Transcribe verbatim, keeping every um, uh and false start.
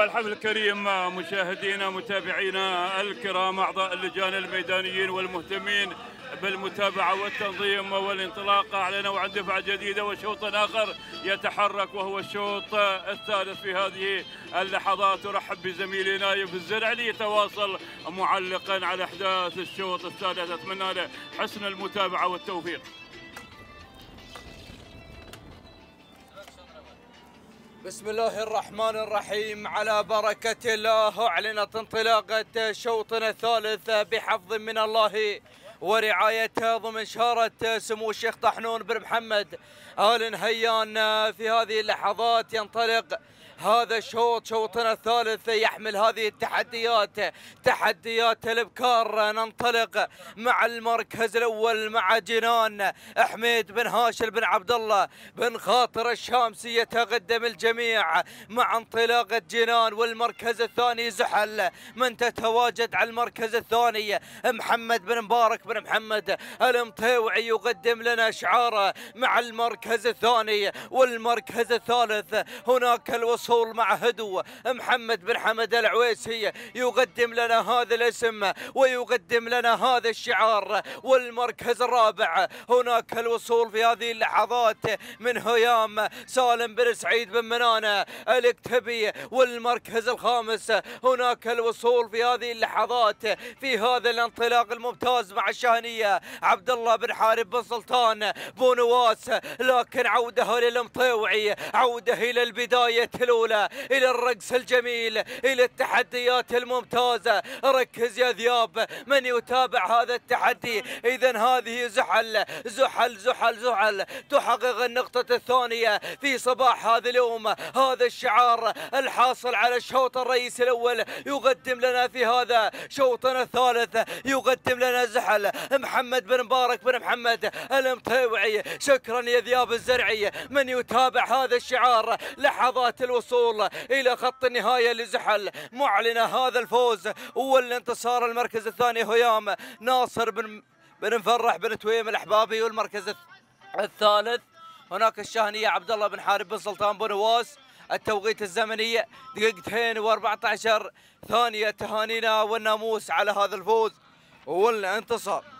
الحفل الكريم مشاهدينا متابعينا الكرام أعضاء اللجان الميدانيين والمهتمين بالمتابعة والتنظيم والانطلاق على نوع دفعة جديدة وشوط آخر يتحرك وهو الشوط الثالث في هذه اللحظات. أرحب بزميلي نايف الزرع ليتواصل معلقا على أحداث الشوط الثالث، أتمنى له حسن المتابعة والتوفيق. بسم الله الرحمن الرحيم، على بركة الله أعلنت انطلاقة شوطنا الثالث بحفظ من الله ورعايته ضمن شارة سمو الشيخ طحنون بن محمد آل نهيان. في هذه اللحظات ينطلق هذا الشوط، شوطنا الثالث يحمل هذه التحديات، تحديات الابكار. ننطلق مع المركز الاول مع جنان حميد بن هاشم بن عبد الله بن خاطر الشامسي يتقدم الجميع مع انطلاقه جنان. والمركز الثاني زحل، من تتواجد على المركز الثاني محمد بن مبارك بن محمد المطيوعي يقدم لنا شعاره مع المركز الثاني. والمركز الثالث هناك الوصول مع هدو محمد بن حمد العويسي يقدم لنا هذا الاسم ويقدم لنا هذا الشعار. والمركز الرابع هناك الوصول في هذه اللحظات من هيام سالم بن سعيد بن منانة الاكتبي. والمركز الخامس هناك الوصول في هذه اللحظات في هذا الانطلاق الممتاز مع الشاهنية عبد الله بن حارب بن سلطان بو نواس. لكن عوده للمطيوعي، عوده الى البداية الأولى، إلى الرقص الجميل، إلى التحديات الممتازة. ركز يا ذياب من يتابع هذا التحدي. إذا هذه زحل زحل زحل زحل تحقق النقطة الثانية في صباح هذا اليوم. هذا الشعار الحاصل على الشوط الرئيسي الأول يقدم لنا في هذا شوطنا الثالث، يقدم لنا زحل محمد بن مبارك بن محمد المطيوعي. شكرا يا ذياب الزرعي من يتابع هذا الشعار. لحظات الوصول إلى خط النهاية لزحل معلنة هذا الفوز والانتصار. المركز الثاني هيام ناصر بن بن مفرح بن تويم الأحبابي. والمركز الثالث هناك الشاهنية عبد الله بن حارب بن سلطان بن نواس. التوقيت الزمني دقيقتين وأربعة عشر ثانية. تهانينا والناموس على هذا الفوز والانتصار.